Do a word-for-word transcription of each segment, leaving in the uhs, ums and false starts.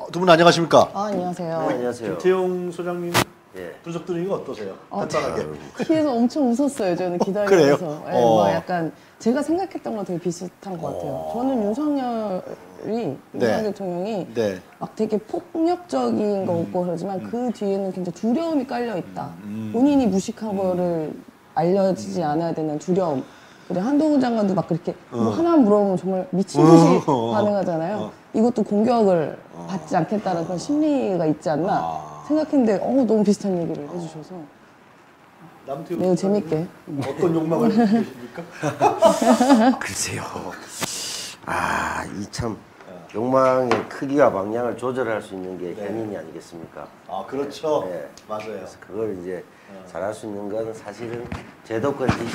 두 분 안녕하십니까? 아, 안녕하세요. 네, 안녕하세요. 김태용 소장님 예. 분석 들으니 어떠세요? 어, 간단하게. 뒤에서 엄청 웃었어요. 저는 기다리면서. 그래요? 네, 어. 막 약간 제가 생각했던 거랑 되게 비슷한 것 같아요. 어. 저는 윤석열이 네. 윤석열 대통령이 네. 막 되게 폭력적인 거 없고 그러지만 그 뒤에는 굉장히 두려움이 깔려 있다. 본인이 무식한 거를 알려지지 않아야 되는 두려움. 그리고 한동훈 장관도 막 그렇게 뭐 하나만 물어보면 정말 미친 듯이 어. 반응하잖아요. 어. 이것도 공격을 받지 않겠다는 그런 심리가 있지 않나 아. 생각했는데 어, 너무 비슷한 얘기를 해주셔서 남태용 매우 소장님 재밌게. 어떤 욕망을 갖고 계십니까? 글쎄요. 아, 이 참 욕망의 크기와 방향을 조절할 수 있는 게 네. 현인이 아니겠습니까? 아 그렇죠. 네. 맞아요. 그래서 그걸 이제 어. 잘할 수 있는 건 사실은 제도권 지식이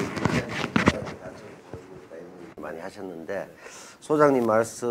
많이 하셨는데 소장님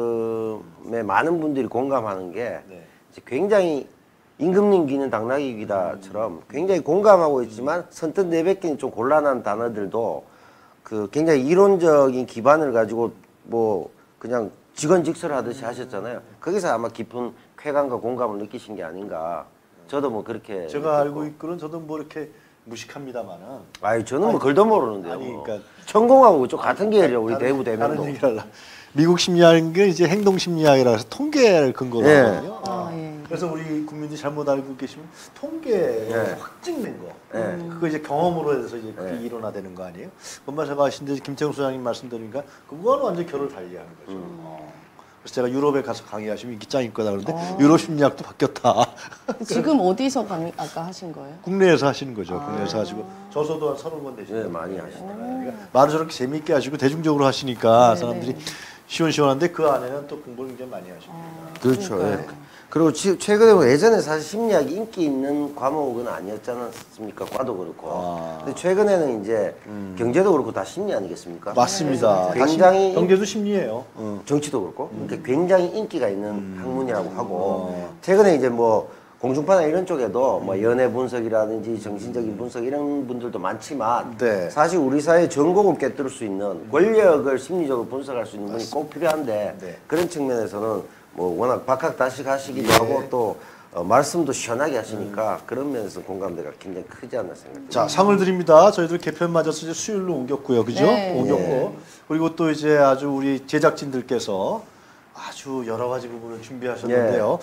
말씀에 많은 분들이 공감하는 게 네. 이제 굉장히 임금님 귀는 당나귀 귀다처럼 굉장히 공감하고 있지만 선뜻 내뱉기는 좀 곤란한 단어들도 그 굉장히 이론적인 기반을 가지고 뭐 그냥 직언직설하듯이 하셨잖아요. 거기서 아마 깊은 쾌감과 공감을 느끼신 게 아닌가. 저도 뭐 그렇게 제가 느꼈고. 알고 있기로는 저도 뭐 이렇게 무식합니다만은. 아니 저는 뭐 아니, 글도 모르는데요. 아니, 뭐. 그러니까 전공하고 좀 같은 계열이에요. 우리 다른- 대구 대면도. 다른 얘기를 하려. 미국 심리학은 게 이제 행동 심리학이라 해서 통계를 근거로 예. 하거든요. 아, 예. 그래서 우리 국민들이 잘못 알고 계시면 통계에 예. 확증된 거. 예. 그거 이제 경험으로 해서 이제 그게 예. 일어나되는 거 아니에요? 금방 제가 아신데 김태형 소장님 말씀 들으니까 그거는 완전 결을 달리하는 거죠. 음. 어. 그래서 제가 유럽에 가서 강의하시면 인기 짱일 거다 그러는데 어. 유럽 심리학도 바뀌었다. 지금 어디서 강의 아까 하신 거예요? 국내에서 하시는 거죠. 국내에서 하시고 저서도 한 서른 번 되시고 네, 많이 하시더라고요. 그러니까 말을 저렇게 재미있게 하시고 대중적으로 하시니까 네, 사람들이 네. 시원시원한데 그 안에는 또 공부를 굉장히 많이 하십니다. 그렇죠. 예. 그러니까요. 그리고 지, 최근에 뭐 예전에 사실 심리학이 인기 있는 과목은 아니었지 않았습니까? 과도 그렇고. 아. 근데 최근에는 이제 경제도 그렇고 다 심리 아니겠습니까? 맞습니다. 네, 다 굉장히 심- 경제도 심리예요. 정치도 그렇고. 그러니까 굉장히 인기가 있는 음. 학문이라고 하고. 어. 최근에 이제 뭐 공중파나 이런 쪽에도 뭐 연애 분석이라든지 정신적인 분석 이런 분들도 많지만 네. 사실 우리 사회 전곡을 꿰뚫을 수 있는 권력을 심리적으로 분석할 수 있는 분이 꼭 필요한데 네. 그런 측면에서는 뭐 워낙 박학다식하시기도 예. 하고 또 어, 말씀도 시원하게 하시니까 그런 면에서 공감대가 굉장히 크지 않나 생각합니다. 자, 상을 드립니다. 저희들 개편 맞아서 이제 수요일로 옮겼고요. 그죠? 네. 옮겼고. 네. 그리고 또 이제 아주 우리 제작진들께서 아주 여러 가지 부분을 준비하셨는데요.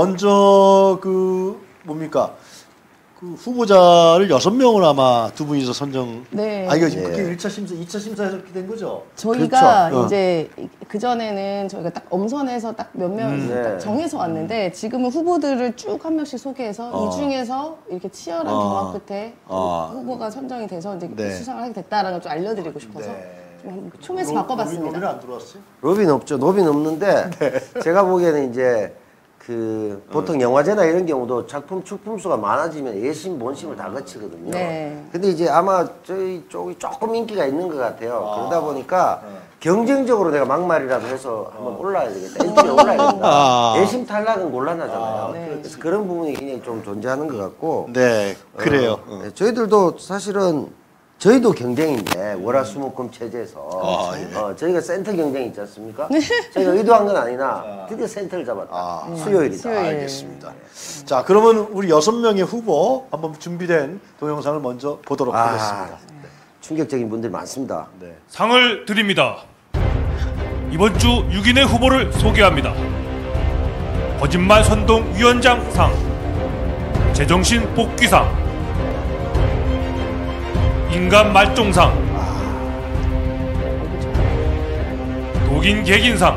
먼저 그 뭡니까? 그 후보자를 여섯 명을 아마 두 분이서 선정. 네. 아, 이거 예. 그게 일 차 심사, 이 차 심사에서 그렇게 된 거죠? 저희가 그렇죠. 어. 이제 그 전에는 저희가 딱 엄선해서 딱 몇 명 음. 네. 정해서 왔는데 지금은 후보들을 쭉 한 명씩 소개해서 어. 이 중에서 이렇게 치열한 어. 경합 끝에 어. 후보가 선정이 돼서 이제 네. 수상을 하게 됐다라는 걸 좀 알려드리고 싶어서 네. 좀 한번 촘에서 로- 바꿔봤습니다. 로비는 안 들어왔어요? 로빈 없죠. 로빈 없는데 네. 제가 보기에는 이제 그 보통 영화제나 이런 경우도 작품 출품 수가 많아지면 예심 본심을 다 거치거든요. 네. 근데 이제 아마 저희 쪽이 조금 인기가 있는 것 같아요. 아. 그러다 보니까 네. 경쟁적으로 내가 막말이라도 해서 한번 올라야 되겠다. 인기에 올라야 된다. 아. 예심 탈락은 곤란하잖아요. 아, 네. 그래서 그런 부분이 굉장히 좀 존재하는 것 같고. 네, 그래요. 어, 네, 저희들도 사실은 저희도 경쟁인데 월화수목금 체제에서 아, 예. 어, 저희가 센터 경쟁 있지 않습니까? 저희가 의도한 건 아니나 드디어 센터를 잡았다. 아, 수요일이다. 수요일. 알겠습니다. 자, 그러면 우리 여섯 명의 후보 한번 준비된 동영상을 먼저 보도록 아, 하겠습니다. 충격적인 분들 많습니다. 네. 상을 드립니다. 이번 주 육 인의 후보를 소개합니다. 거짓말 선동 위원장상, 제정신 복귀상, 인간 말종상, 독인 개긴상,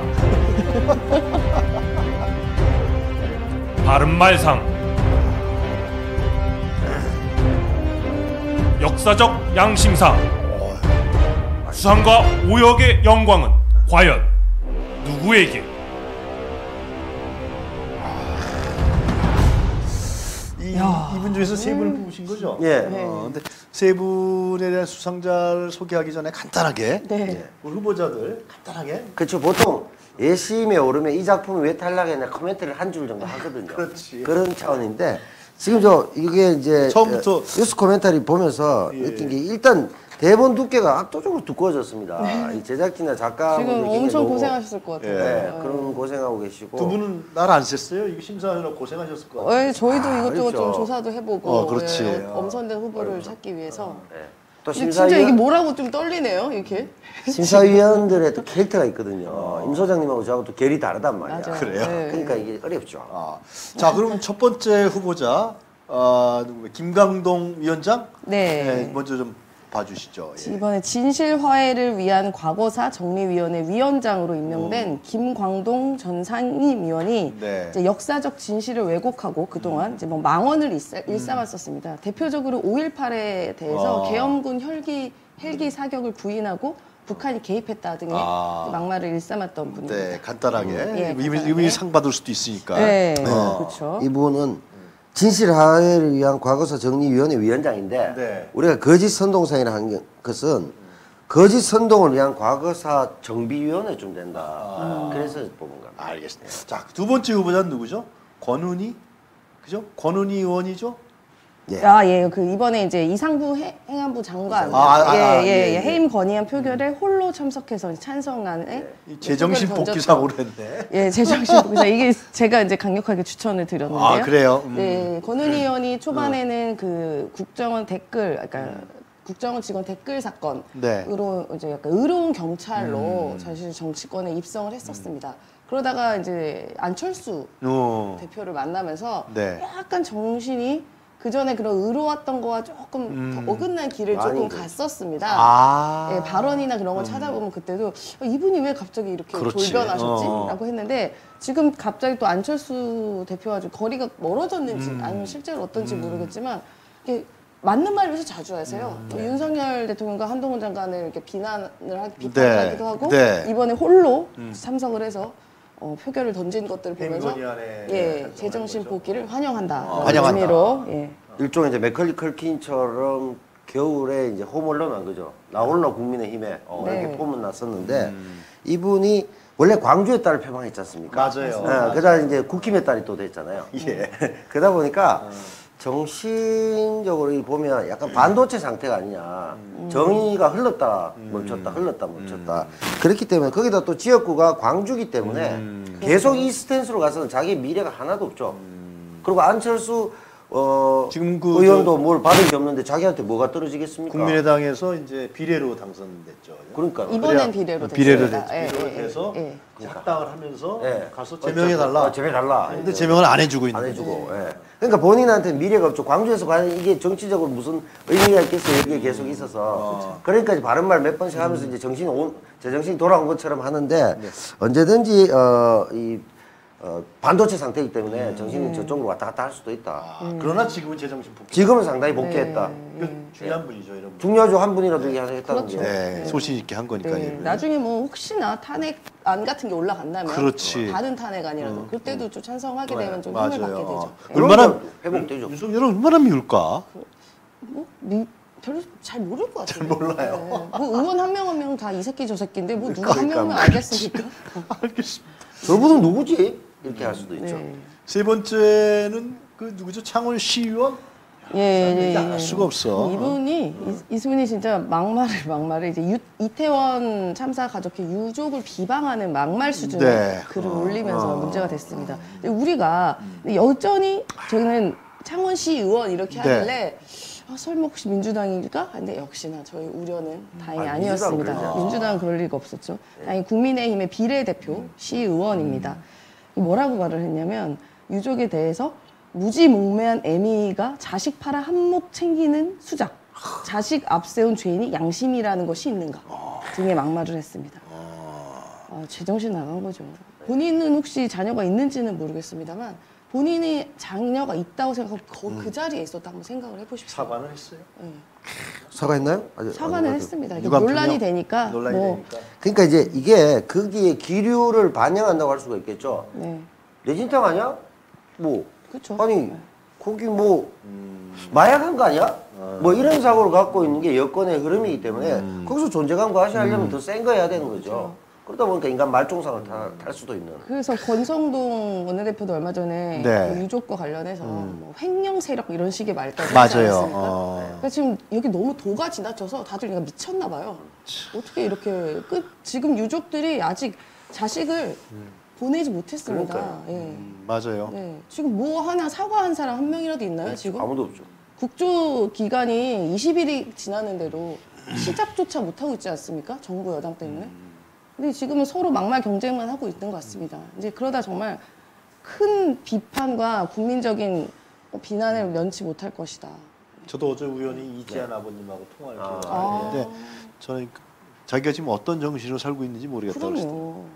바른말상, 역사적 양심상. 수상과 오역의 영광은 과연 누구에게? 이, 이분 중에서 세 분을 뽑으신 거죠? 예. 네. 어, 근데 세 분에 대한 수상자를 소개하기 전에 간단하게 네. 우리 후보자들 간단하게 그렇죠. 보통 예심에 오르면 이 작품이 왜 탈락했냐 코멘트를 한 줄 정도 하거든요. 그렇지. 그런 차원인데 지금 저 이게 이제 처음부터 어, 뉴스 코멘터리 보면서 예. 느낀 게 일단 대본 두께가 압도적으로 두꺼워졌습니다. 이 제작진이나 작가 지금 엄청 고생하셨을 것 같아요. 네, 네. 그런 고생하고 계시고 두 분은 날 안 셌어요? 이거 심사하느라 고생하셨을 것 같아요. 예, 저희도 아, 이것저것 그렇죠. 좀 조사도 해보고 어, 그렇지. 예, 엄선된 후보를 찾기 위해서. 네. 또 근데 진짜 이게 심사위원 뭐라고 좀 떨리네요, 이렇게. 심사위원들의 또 캐릭터가 있거든요. 임 소장님하고 저하고 또 결이 다르단 말이야. 맞아요. 그래요? 네. 그러니까 이게 어렵죠. 아, 자, 그럼 첫 번째 후보자 아, 누구 김강동 위원장? 네. 먼저 좀 봐주시죠. 예. 이번에 진실화해를 위한 과거사 정리위원회 위원장으로 임명된 김광동 전 상임위원이 네. 이제 역사적 진실을 왜곡하고 그동안 이제 뭐 망언을 일삼, 일삼았었습니다. 대표적으로 오일팔에 대해서 아. 계엄군 헬기 헬기 사격을 부인하고 북한이 개입했다 등의 아. 막말을 일삼았던 분입니다. 네, 간단하게. 예, 의미, 간단하게. 의미 상 받을 수도 있으니까. 네, 어. 그렇죠. 이분은 진실화해를 위한 과거사 정리위원회 위원장인데 네. 우리가 거짓 선동사이라 한 것은 거짓 선동을 위한 과거사 정비위원회 좀 된다. 아. 그래서 뽑은 겁니다. 알겠습니다. 자, 두 번째 후보자는 누구죠? 권은희? 그죠? 권은희 의원이죠? 예. 아, 예. 그 이번에 이제 이상부 해, 행안부 장관 아, 아, 예, 아, 예, 예, 예, 예. 해임 건의안 표결에 홀로 참석해서 찬성안에 이 제정신 표결을 복귀상으로 했네. 예, 제정신 복귀상 이게 제가 이제 강력하게 추천을 드렸는데요. 아, 그래요? 음. 네, 권은희 의원이 초반에는 그 국정원 댓글, 그러니까 국정원 직원 댓글 사건으로 네. 이제 약간 의로운 경찰로 음. 사실 정치권에 입성을 했었습니다. 그러다가 이제 안철수 어. 대표를 만나면서 네. 약간 정신이 그 전에 그런 의로웠던 거와 조금 음. 더 어긋난 길을 많이 조금 그- 갔었습니다. 아. 예, 발언이나 그런 걸 찾아보면 그때도 어, 이분이 왜 갑자기 이렇게 그렇지. 돌변하셨지? 어. 라고 했는데 지금 갑자기 또 안철수 대표와 좀 거리가 멀어졌는지 음. 아니면 실제로 어떤지 모르겠지만 이게 맞는 말을 해서 자주 하세요. 음. 또 윤석열 대통령과 한동훈 장관을 이렇게 비난을 하, 네. 비판하기도 하고 네. 이번에 홀로 참석을 해서 어, 표결을 던진 것들을 해임 보면서 건의안에 예, 찬성하는 제정신 거죠. 복귀를 환영한다. 어, 환영한다. 의미로 예. 일종의 이제 맥컬리 컬킨처럼 겨울에 이제 홈얼런한 거죠. 나홀로 국민의힘에 어, 네. 이렇게 폼은 났었는데 이분이 원래 광주의 딸을 표방했지 않습니까? 맞아요. 예, 그다음 이제 국힘의 딸이 또 됐잖아요. 예. 그러다 보니까 정신적으로 이 보면 약간 반도체 상태가 아니냐. 정의가 흘렀다 멈췄다 흘렀다 멈췄다. 그렇기 때문에 거기다 또 지역구가 광주기 때문에 계속 이 스탠스로 가서는 자기 미래가 하나도 없죠. 그리고 안철수 어, 지금 그 의원도 뭘 받은 게 없는데 자기한테 뭐가 떨어지겠습니까? 국민의당에서 이제 비례로 당선됐죠. 그러니까 이번엔 비례로 됐습니다. 비례로 됐죠. 예, 비례로 예, 돼서 예. 작당을 하면서 예. 가서 제명해 달라. 어, 제명해 달라. 근데 제명을 안 해주고 있는 안 거죠. 해주고. 예. 그러니까 본인한테 미래가 없죠. 광주에서 과연 이게 정치적으로 무슨 의미가 있겠어요? 여기에 계속 있어서. 그러니까 이제 바른 말 몇 번씩 하면서 이제 정신이 온, 제 정신이 돌아온 것처럼 하는데 언제든지 어, 이 어, 반도체 상태이기 때문에 정신이 저쪽으로 왔다 갔다 할 수도 있다. 아, 그러나 지금은 제정신 복귀. 지금은 상당히 복귀했다. 이거 중요한 분이죠, 이런 분. 중요하죠. 한 분이라도 이게 했다는 그렇죠. 게. 네, 소신 있게 한 거니까요. 네, 나중에 뭐 혹시나 탄핵안 같은 게 올라간다면 그렇지. 다른 탄핵안이라도 그때도 좀 찬성하게 되면 좀 맞아요. 힘을 받게 되죠. 네. 얼마나 그런 건 회복되죠. 윤석열은 얼마나 미울까? 뭐 미, 별로 잘 모를 것 같아요. 잘 몰라요. 네. 뭐 의원 한 명 한 명 다 이 새끼 저 새끼인데 뭐 누구 한 그러니까 명은 알겠습니까? 알겠습니다. 저분은 누구지? 이렇게 할 수도 있죠. 네. 세 번째는 그 누구죠? 창원 시의원? 예, 예, 얘기 안 예. 할 수가 없어. 이분이 이, 이분이 진짜 막말을 막말을 이제 유, 이태원 참사 가족회 유족을 비방하는 막말 수준의 네. 글을 올리면서 문제가 됐습니다. 근데 우리가 여전히 저희는 창원시 의원 이렇게 네. 하길래 아, 설마 혹시 민주당일까? 근데 역시나 저희 우려는 다행히 아, 아니었습니다. 민주당은 그러지 민주당은 그럴 리가 없었죠. 다행히 국민의힘의 비례대표 시의원입니다. 뭐라고 말을 했냐면 유족에 대해서 무지몽매한 애미가 자식 팔아 한몫 챙기는 수작, 자식 앞세운 죄인이 양심이라는 것이 있는가 등의 막말을 했습니다. 아, 제정신 나간 거죠. 본인은 혹시 자녀가 있는지는 모르겠습니다만 본인이 자녀가 있다고 생각하고 거- 그 자리에 있었다 한번 생각을 해보십시오. 사과는 했어요? 사과했나요? 아직 사과는 안 했습니다. 이게 누가 논란이 분명- 되니까 논란이 뭐 되니까. 그러니까 이제 이게 거기에 기류를 반영한다고 할 수가 있겠죠. 네, 내진탕 아니야? 뭐 그렇죠. 아니 거기 뭐 마약한 거 아니야? 뭐 이런 사고를 갖고 있는 게 여권의 흐름이기 때문에 거기서 존재감 과시하려면 더 센 거 해야 되는 거죠. 그러다 보니까 인간 말종상을 타, 탈 수도 있는. 그래서 권성동 원내대표도 얼마 전에 네. 그 유족과 관련해서 뭐 횡령 세력 이런 식의 말까지 하지 맞아요. 않았습니까? 어. 그러니까 지금 여기 너무 도가 지나쳐서 다들 그냥 미쳤나 봐요. 어떻게 이렇게 끝 지금 유족들이 아직 자식을 보내지 못했습니다. 그러니까요. 예. 음, 맞아요. 네. 지금 뭐 하나 사과한 사람 한 명이라도 있나요? 지금 아무도 없죠. 국조 기간이 이십 일이 지났는데도 시작조차 못하고 있지 않습니까? 정부 여당 때문에. 근데 지금은 서로 막말 경쟁만 하고 있는 것 같습니다. 이제 그러다 정말 큰 비판과 국민적인 비난을 면치 못할 것이다. 저도 어제 우연히 이지한 아버님하고 통화를 아. 아. 했는데 저는 그- 자기가 지금 어떤 정신으로 살고 있는지 모르겠다고 그랬어요. 그럼요.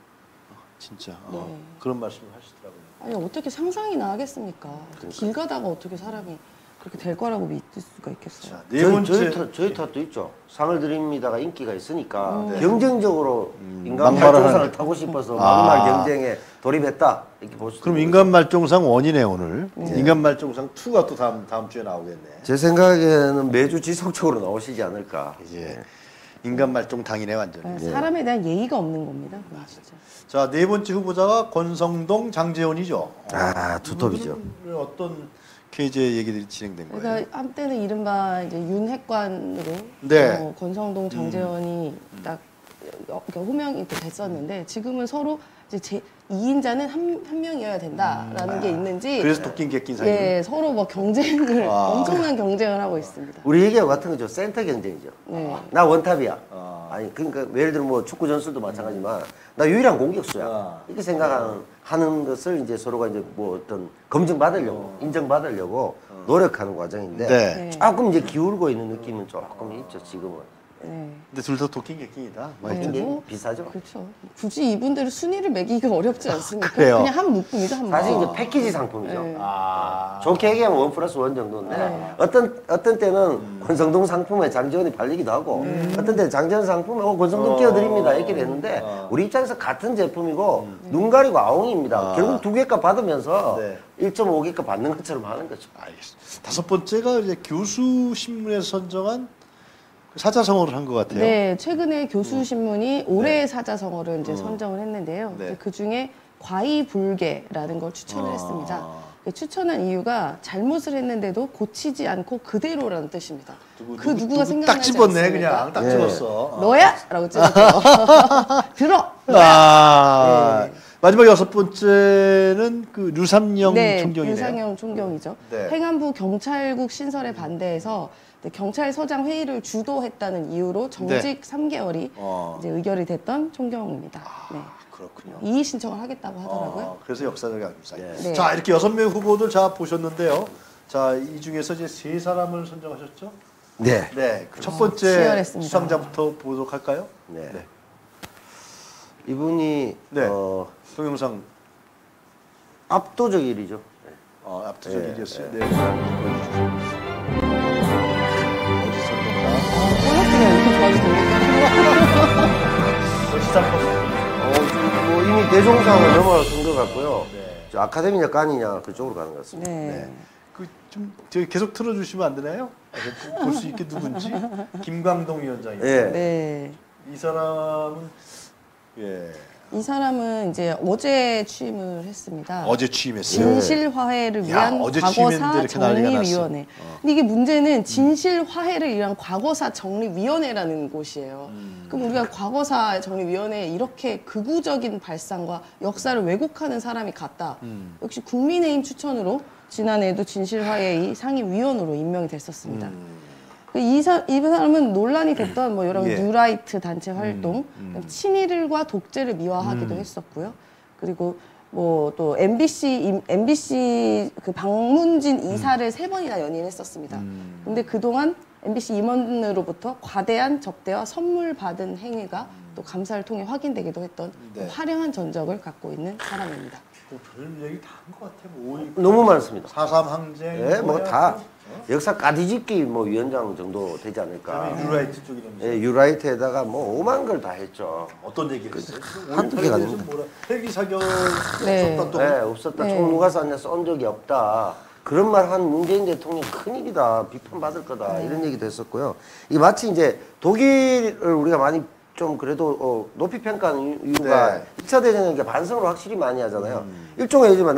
진짜 어, 네. 그런 말씀을 하시더라고요. 아니 어떻게 상상이나 하겠습니까? 길 가다가 어떻게 사람이 그렇게 될 거라고 믿을 수가 있겠어요. 자, 네 저희, 번째 저희, 탓, 저희 탓도 있죠. 상을 드립니다가 인기가 있으니까 음. 경쟁적으로 인간 막말을 발전상을 하는. 타고 싶어서 아. 막말 경쟁에 돌입했다 이렇게 볼 수도 그럼 있는 인간 말종상 원이네 오늘. 인간 말종상 이가 또 다음 다음 주에 나오겠네. 제 생각에는 매주 지속적으로 나오시지 않을까. 이제 인간 말종 당이네 완전. 네, 사람에 대한 예의가 없는 겁니다. 그건 진짜. 자, 네 번째 후보자가 권성동, 장제원이죠. 아, 두톱이죠. 이분들은 어떤 케이지의 얘기들이 진행된 거예요? 그러니까 한때는 이른바 이제 윤핵관으로 네. 어, 권성동, 장제원이 딱 어, 그러니까 호명이 또 됐었는데 지금은 서로 이제 제 이 인자는 한, 한 명이어야 된다라는 게 있는지 그래서 도끼 객긴 사이. 예, 서로 뭐 경쟁을 아. 엄청난 경쟁을 하고 있습니다. 우리 얘기하고 같은 거죠. 센터 경쟁이죠. 네. 나 원탑이야. 아. 아니 그러니까 예를 들어 뭐 축구 전술도 마찬가지지만 나 유일한 공격수야. 아. 이렇게 생각하는 하는 것을 이제 서로가 이제 뭐 어떤 검증 받으려고 인정 받으려고 노력하는 과정인데 네. 네. 조금 이제 기울고 있는 느낌은 조금 있죠 지금은. 네. 근데 둘 다 도끼 객긴이다. 뭐 네. 이게 뭐, 비싸죠. 그렇죠. 굳이 이분들을 순위를 매기기가 어렵지 않습니까? 그래요? 그냥 한 묶음이죠, 한 사실 묶음. 이제 패키지 상품이죠. 네. 아. 좋게 얘기하면 원 플러스 원 정도인데 네. 어떤 어떤 때는 권성동 상품에 장지원이 팔리기도 하고 어떤 때는 장지원 상품에 어, 권성동 어. 끼워드립니다 이렇게 됐는데 어. 우리 입장에서 같은 제품이고 눈 가리고 아웅입니다. 아. 결국 두 개값 받으면서 네. 일 점 오 개값 받는 것처럼 하는 거죠. 알겠습니다. 다섯 번째가 이제 교수 신문에서 선정한 사자성어를 한 것 같아요. 네, 최근에 교수신문이 올해의 사자성어를 이제 선정을 했는데요. 네. 그 중에 과이불개라는 걸 추천을 아. 했습니다. 추천한 이유가 잘못을 했는데도 고치지 않고 그대로라는 뜻입니다. 누구, 그 누구, 누구가 누구 생각나지 딱 집었네 않습니까? 그냥 딱 네. 집었어. 너야? 라고 찔렀죠. 들어! 아, 네. 마지막 여섯 번째는 그 류삼영 네, 총경이네요. 유상영 총경이죠. 네. 행안부 경찰국 신설에 반대해서 경찰서장 회의를 주도했다는 이유로 정직 네. 삼 개월이 어. 이제 의결이 됐던 총경입니다. 네. 그렇군요. 이의 신청을 하겠다고 하더라고요. 어, 그래서 역사적 악사이. 네. 자, 이렇게 여섯 명 후보들 자 보셨는데요. 자, 이 중에서 이제 세 사람을 선정하셨죠? 네. 네. 그첫 어, 번째 치열했습니다. 수상자부터 보도록 할까요? 네. 네. 이분이 네. 어, 동영상 압도적 일이죠. 네. 어, 압도적 네, 일이었어요. 네. 네. 보여주시죠. 어디 선정가? 콜라스가 이렇게 좋아지고 어디 선정가? 어, 지금 뭐 이미 대종상을 넘어선 것 같고요. 네. 저 아카데미냐 깐이냐 그쪽으로 가는 것 같습니다. 네. 네. 그좀 계속 틀어주시면 안 되나요? 볼 수 있게 누군지. 김광동 위원장입니다. 예. 네. 이 사람은 예 이 사람은 이제 어제 취임을 했습니다. 어제 취임했어요. 진실화해를 야, 위한 어제 취임했는데 과거사 이렇게 난리가 정리위원회. 났어. 어. 근데 이게 문제는 진실화해를 위한 과거사 정리위원회라는 곳이에요. 음. 그럼 우리가 과거사 정리위원회에 이렇게 극우적인 발상과 역사를 왜곡하는 사람이 갔다. 음. 역시 국민의힘 추천으로 지난해에도 진실화해의 상임위원으로 임명이 됐었습니다. 음. 이, 사, 이 사람은 논란이 됐던 뭐 여러 예. 뉴라이트 단체 활동, 음. 친일과 독재를 미화하기도 했었고요. 그리고 뭐 또 엠비씨 엠비씨 그 방문진 이사를 세 번이나 연임했었습니다. 음. 근데 그동안 엠비씨 임원으로부터 과대한 접대와 선물 받은 행위가 또 감사를 통해 확인되기도 했던 네. 화려한 전적을 갖고 있는 사람입니다. 뭐 별 얘기 다 한 것 같아. 뭐 너무 많습니다. 사삼 항쟁. 예, 뭐 뭐야, 다 어? 역사 까디집기 뭐 위원장 정도 되지 않을까. 그다음에 유라이트 쪽이라면서 예, 유라이트에다가 뭐 오만 걸 다 했죠. 어떤 얘기를 했어요? 한두 개가 대해서 아닙니다. 뭐라 헬기 사격 네. 없었다 또. 네, 없었다. 네. 총 누가 쐈냐 쏜 적이 없다. 그런 말 한 문재인 대통령 큰일이다. 비판받을 거다. 이런 얘기도 했었고요. 이 마치 이제 독일을 우리가 많이 좀 그래도 어, 높이 평가하는 이유가 네. 일 차 대전에 이렇게 반성을 확실히 많이 하잖아요. 일종의 예지만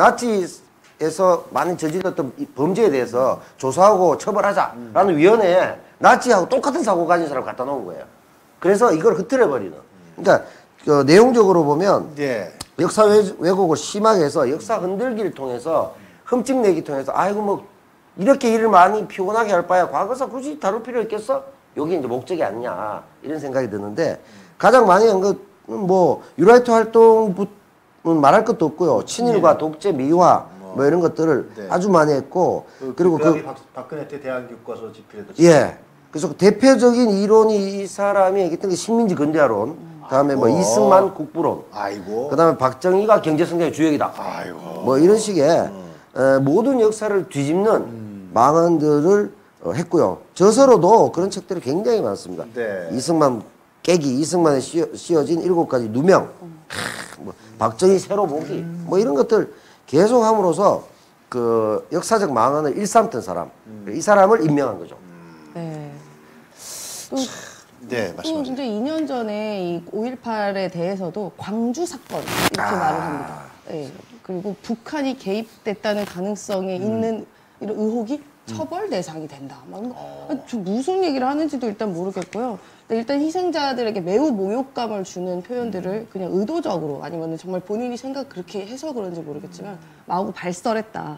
나치에서 많이 저질렀던 이 범죄에 대해서 조사하고 처벌하자라는 위원회에 나치하고 똑같은 사고 가진 사람 갖다 놓은 거예요. 그래서 이걸 흐트려버리는. 그러니까 그 내용적으로 보면 예. 역사 왜- 왜곡을 심하게 해서 역사 흔들기를 통해서 흠집 내기 통해서 아이고 뭐 이렇게 일을 많이 피곤하게 할 바야 과거사 굳이 다룰 필요 있겠어? 여기 이제 목적이 아니냐 이런 생각이 드는데 가장 많이 한 것은 뭐 유라이트 활동은 말할 것도 없고요. 친일과 독재 미화 뭐 이런 것들을 네. 아주 많이 했고 그, 그리고 그, 그 박, 박근혜 때 대한교과서 집필에도 예. 그래서 그 대표적인 이론이 이 사람이 얘기했던 게 식민지 근대화론, 그다음에 뭐 아이고. 이승만 국부론, 아이고. 그다음에 박정희가 경제 성장의 주역이다. 아이고. 뭐 이런 식의 에, 모든 역사를 뒤집는 음. 망언들을 어, 했고요. 저서로도 그런 책들이 굉장히 많습니다. 네. 이승만 깨기, 이승만에 씌어, 씌어진 일곱 가지 누명, 크, 뭐 박정희 새로 보기, 음. 뭐 이런 것들 계속 함으로써 그 역사적 망언을 일삼던 사람, 음. 이 사람을 임명한 거죠. 네. 또, 네, 또 말씀하세요. 이제 이 년 전에 이 오일팔에 대해서도 광주 사건 이렇게 아. 말을 합니다. 네. 그리고 북한이 개입됐다는 가능성에 음. 있는 이런 의혹이 처벌 대상이 된다. 막 이런 거. 어. 아니, 저 무슨 얘기를 하는지도 일단 모르겠고요. 근데 일단 희생자들에게 매우 모욕감을 주는 음. 표현들을 그냥 의도적으로 아니면 정말 본인이 생각 그렇게 해서 그런지 모르겠지만 마구 발설했다.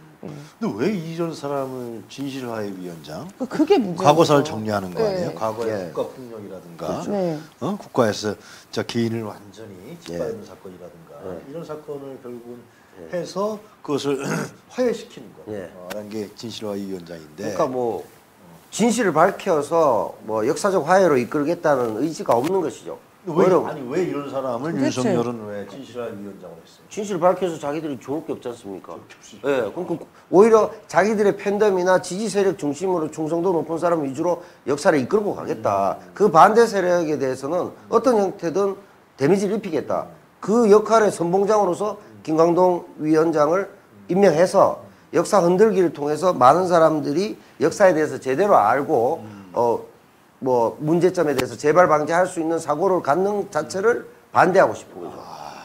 근데 왜 이런 사람을 진실화해위원장? 그 그게 문제예요. 과거사를 정리하는 거 네. 아니에요? 과거의 예. 국가폭력이라든가 네. 어? 국가에서 자 개인을 완전히 짓밟는 예. 사건이라든가 예. 이런 사건을 결국은 해서 그것을 화해시키는 거. 예. 어, 라는 게 진실화위원장인데. 그러니까 뭐 진실을 밝혀서 뭐 역사적 화해로 이끌겠다는 의지가 없는 것이죠. 왜, 어려워. 아니 왜 이런 사람을 도대체. 윤석열은 왜 진실화위원장으로 했어요? 진실을 밝혀서 자기들이 좋을 게 없지 않습니까? 예, 그러니까 오히려 자기들의 팬덤이나 지지 세력 중심으로 충성도 높은 사람 위주로 역사를 이끌고 가겠다. 그 반대 세력에 대해서는 어떤 형태든 데미지를 입히겠다. 그 역할의 선봉장으로서 김광동 위원장을 임명해서 역사 흔들기를 통해서 많은 사람들이 역사에 대해서 제대로 알고 어 뭐 문제점에 대해서 재발 방지할 수 있는 사고를 갖는 자체를 반대하고 싶은 거죠.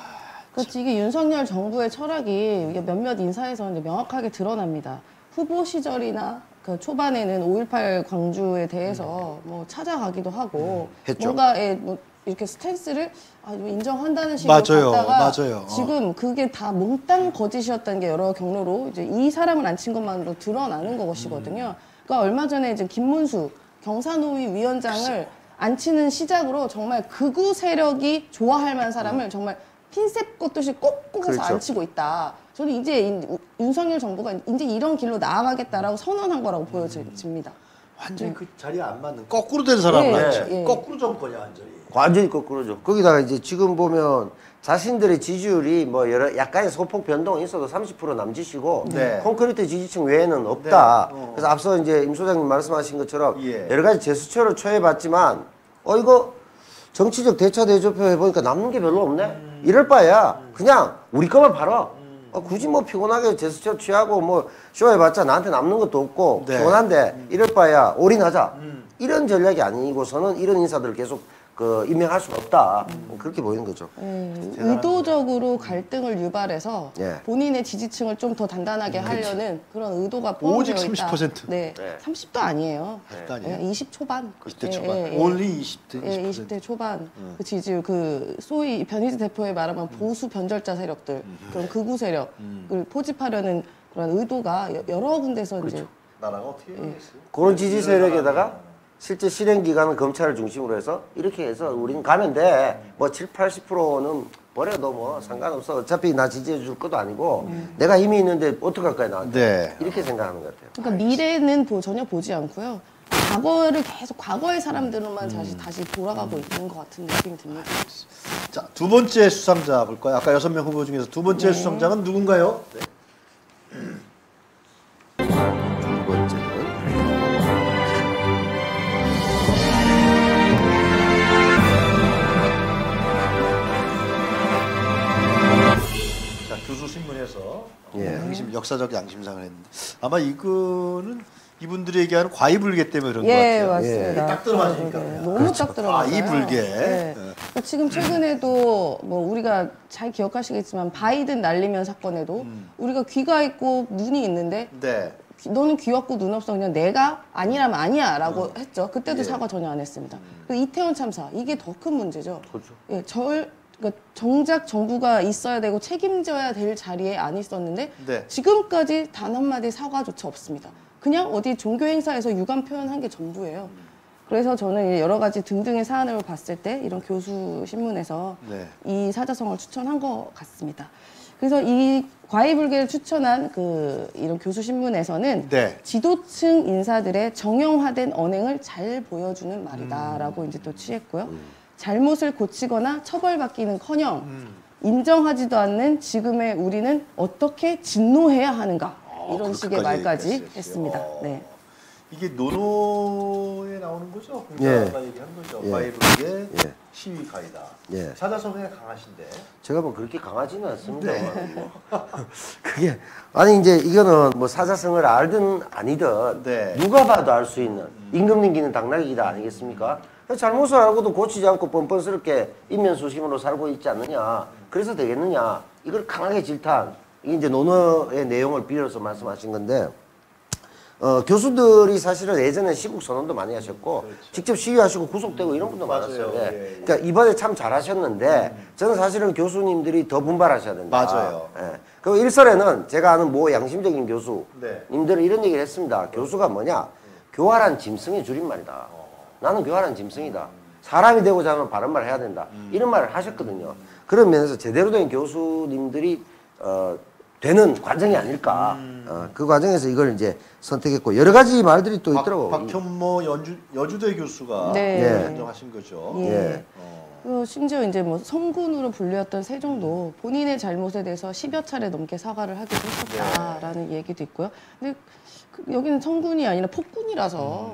그렇지 이게 윤석열 정부의 철학이 이게 몇몇 인사에서 이제 명확하게 드러납니다. 후보 시절이나 그 초반에는 오일팔 광주에 대해서 뭐 찾아가기도 하고 했죠. 뭔가 예, 뭐 이렇게 스탠스를 아, 뭐 인정한다는 식으로 맞아요, 갔다가 맞아요. 어. 지금 그게 다 몽땅 거짓이었다는 게 여러 경로로 이제 이 사람을 안 친 것만으로 드러나는 것이거든요. 그러니까 얼마 전에 이제 김문수 경사노위 위원장을 앉히는 시작으로 정말 극우 세력이 좋아할 만한 사람을 정말 핀셋 꽂듯이 꼭꼭 해서 그렇죠. 앉히고 있다. 저는 이제 이- 윤석열 정부가 이제 이런 길로 나아가겠다라고 선언한 거라고 보여집니다. 완전히 그 자리에 안 맞는 거꾸로 된 사람을 예, 앉혀. 예. 거꾸로 정권이야 완전히. 완전히 거꾸로죠. 거기다가 이제 지금 보면 자신들의 지지율이 뭐 여러 약간의 소폭 변동이 있어도 삼십 퍼센트 남짓이고 네. 콘크리트 지지층 외에는 없다. 네. 어. 그래서 앞서 이제 임 소장님 말씀하신 것처럼 예. 여러 가지 제스처를 취해봤지만 어 이거 정치적 대차 대조표 해보니까 남는 게 별로 없네. 음. 이럴 바에야 그냥 우리 거만 팔아. 어, 굳이 뭐 피곤하게 제스처 취하고 뭐 쇼해봤자 나한테 남는 것도 없고 네. 피곤한데 이럴 바에야 올인하자. 음. 이런 전략이 아니고서는 이런 인사들을 계속 그 임명할 수는 없다. 그렇게 보이는 거죠. 예, 의도적으로 갈등을 유발해서 예. 본인의 지지층을 좀 더 단단하게 하려는 그런 의도가 포함되어 오직 있다. 삼십 퍼센트. 네, 네. 삼십도 아니에요. 삼십도 아니에요? 예, 이십 초반. 이십 대 예, 초반. 예, 예. only 이십 대 이십 퍼센트. 예, 이십 대 초반. 그 지지율, 그 소위 변희재 대표의 말하면 보수 변절자 세력들, 그런 극우 세력을 포집하려는 그런 의도가 여- 여러 군데서 이제 나라가 어떻게 되겠어요? 그런 지지 세력에다가 실제 실행 기관은 검찰을 중심으로 해서 이렇게 해서 우리는 가면 돼. 뭐 칠, 팔십 퍼센트는 버려도 뭐 상관없어. 어차피 나 지지해 줄 것도 아니고 내가 힘이 있는데 어떡할 거야 나한테. 네. 이렇게 생각하는 것 같아요. 그러니까 미래는 보- 전혀 보지 않고요. 과거를 계속 과거의 사람들로만 다시 다시 돌아가고 있는 것 같은 느낌이 듭니다. 자, 두 번째 수상자 볼까요? 아까 여섯 명 후보 중에서 두 번째 네. 수상자는 누군가요? 두 번째는 자, 교수신문에서 예. 양심, 역사적 양심상을 했는데 아마 이거는 이분들이 얘기하는 과이불개 때문에 그런 예, 것 같아요. 맞습니다. 예, 딱 들어맞으니까. 과이불개. 너무 딱 들어맞아요. 과이불개. 네. 예. 지금 최근에도 뭐 우리가 잘 기억하시겠지만 바이든 날리면 사건에도 음. 우리가 귀가 있고 눈이 있는데 네. 귀- 너는 귀 없고 눈 없어 그냥 내가 아니라면 아니야라고 음. 했죠. 그때도 예. 사과 전혀 안 했습니다. 그리고 이태원 참사 이게 더 큰 문제죠. 그렇죠. 예, 절 그러니까 정작 정부가 있어야 되고 책임져야 될 자리에 안 있었는데 네. 지금까지 단 한마디 사과조차 없습니다. 그냥 어디 종교 행사에서 유감 표현한 게 전부예요. 그래서 저는 여러 가지 등등의 사안을 봤을 때 이런 교수 신문에서 네. 이 사자성어를 추천한 것 같습니다. 그래서 이 과이불개를 추천한 그 이런 교수 신문에서는 네. 지도층 인사들의 정형화된 언행을 잘 보여주는 말이다라고 이제 또 취했고요. 잘못을 고치거나 처벌받기는커녕 음. 인정하지도 않는 지금의 우리는 어떻게 진노해야 하는가 이런 식의 그렇게까지 말까지 얘기했어요. 했습니다. 어. 네. 이게 노노에 나오는 거죠? 예. 공자가 얘기한 거죠. 예. 과이불개 예. 시위가이다. 예. 사자성어에 강하신데. 제가 뭐 그렇게 강하지는 않습니다. 네. 그게 아니 이제 이거는 뭐 사자성어를 알든 아니든 네. 누가 봐도 알 수 있는 임금님기는 당나귀기다 아니겠습니까? 잘못을 알고도 고치지 않고 뻔뻔스럽게 인면소심으로 살고 있지 않느냐. 그래서 되겠느냐. 이걸 강하게 질타한 이게 이제 논어의 내용을 빌어서 말씀하신 건데 어, 교수들이 사실은 예전에 시국 선언도 많이 하셨고 그렇죠. 직접 시위하시고 구속되고 이런 분도 맞아요. 많았어요. 예. 예, 예. 그러니까 이번에 참 잘하셨는데 저는 사실은 교수님들이 더 분발하셔야 된다. 맞아요. 예. 그리고 일설에는 제가 아는 모 양심적인 교수님들은 네. 이런 얘기를 했습니다. 교수가 뭐냐? 교활한 짐승의 줄임말이다. 나는 교활한 짐승이다. 사람이 되고자 하면 바른 말 해야 된다. 이런 말을 하셨거든요. 그런 면에서 제대로 된 교수님들이 어, 되는 과정이 아닐까. 어, 그 과정에서 이걸 이제 선택했고 여러 가지 말들이 또 박, 있더라고. 박현모 연주, 여주대 교수가 네. 예. 인정하신 거죠. 예. 예. 어. 그리고 심지어 이제 뭐 성군으로 불렸던 세종도 본인의 잘못에 대해서 십여 차례 넘게 사과를 하기도 했었다라는 얘기도 있고요. 근데 그 여기는 성군이 아니라 폭군이라서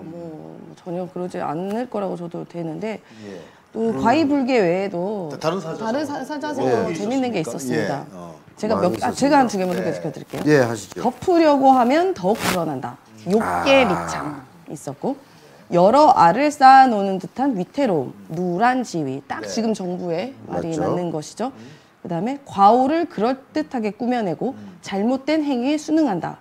뭐 전혀 그러지 않을 거라고 저도 되는데 예. 또 과이불개 외에도 다른 사자성어. 다른 사, 사자성어 예. 재밌는 게 있었습니까? 있었습니다. 예. 어. 제가 많이 몇, 아, 있었습니다. 제가 한 두 개만 네. 소개시켜 드릴게요. 예, 하시죠. 덮으려고 하면 더욱 불어난다. 욕계 아. 미창 있었고 여러 알을 쌓아놓는 듯한 위태로움, 누란 지위. 딱 네. 지금 정부의 말이 맞죠. 맞는 것이죠. 그다음에 과오를 그럴듯하게 꾸며내고 잘못된 행위에 순응한다.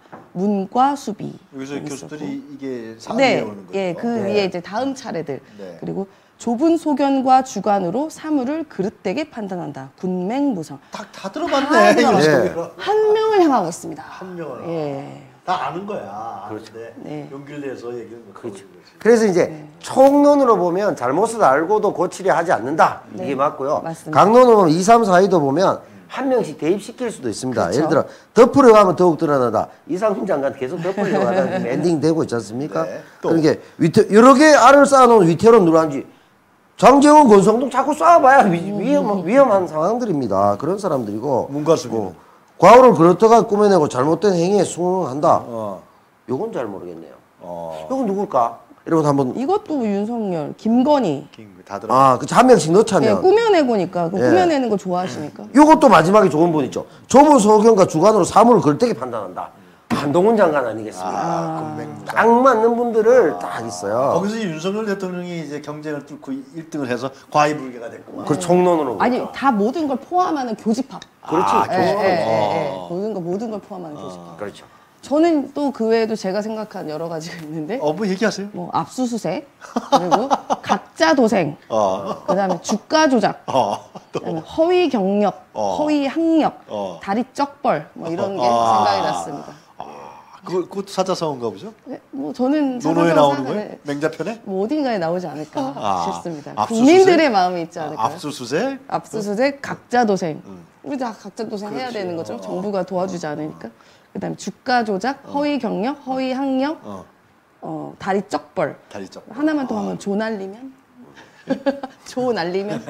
문과 수비. 여기서 있었고. 교수들이 이게 상을 네, 외우는 거죠. 예, 그 네. 위에 이제 다음 차례들. 네. 그리고 좁은 소견과 주관으로 사물을 그릇되게 판단한다. 군맹무성. 다, 다 다 들어봤네. 들어봤어요. 이거. 한 명을 향하고 있습니다. 한 명을. 예. 다 아는 거야. 그렇죠. 아는데 네. 용기를 내서 얘기를 못 하고 그렇죠. 있는 거지. 그래서 이제 총론으로 보면 잘못을 알고도 고치려 하지 않는다. 이게 네, 맞고요. 맞습니다. 강론으로 보면 이, 삼, 사, 이도 보면 한 명씩 대입시킬 수도 있습니다. 그렇죠. 예를 들어 덮으려고 하면 더욱 드러나다. 이상훈 장관 계속 덮으려고 하다 지금 엔딩 되고 있지 않습니까? 네, 또. 그러니까 위태, 여러 개 알을 쌓아놓은 위태로운 누란지 장재원, 권성동 자꾸 쏴봐야 위, 위험, 위험한 상황들입니다. 그런 사람들이고 문과 수비는. 뭐, 과오를 그렇다가 꾸며내고 잘못된 행위에 순응한다. 어. 요건 잘 모르겠네요. 어. 요건 누굴까? 이러면 한번 이것도 윤석열, 김건희. 다 들어. 아, 그 한 명씩 예, 넣자면 꾸며내고니까. 그 예. 꾸며내는 거 좋아하시니까. 요것도 마지막에 좋은 분 있죠. 좁은 소견과 주관으로 사물을 그릇되게 판단한다. 한동훈 장관 아니겠습니까? 아, 금맹. 딱 맞는 분들을 딱 있어요. 거기서 윤석열 대통령이 이제 경쟁을 뚫고 일 등을 해서 과이불개가 됐구만. 그 총론으로. 아니, 그러죠. 다 모든 걸 포함하는 교집합. 그렇지. 아, 예, 교집합. 예, 예, 예. 어. 모든 거 모든 걸 포함하는 교집합. 그렇죠. 저는 또 그 외에도 제가 생각한 여러 가지가 있는데 어, 뭐 얘기하세요? 뭐 압수수색 그리고 가짜 도생 어. 그다음에 주가 조작 어. 또. 그다음에 허위 경력 어. 허위 학력 어. 다리 쩍벌 뭐 이런 게 아. 생각이 났습니다. 그거 그것도 사자성어인가 보죠? 네, 뭐 저는 논어에 사자성어 나오는 사과를 거예요? 맹자편에? 뭐 어딘가에 나오지 않을까 아. 싶습니다. 압수수색? 국민들의 마음이 있지 않을까요? 아, 압수수색? 압수수색, 각자 도생. 우리 다 각자 도생 해야 그렇지. 되는 거죠. 어. 정부가 도와주지 않으니까. 그다음에 주가 조작, 허위 경력, 허위 학력, 어. 어, 다리 쩍벌. 다리 쩍. 하나만 더 하면 조 날리면? 조 날리면?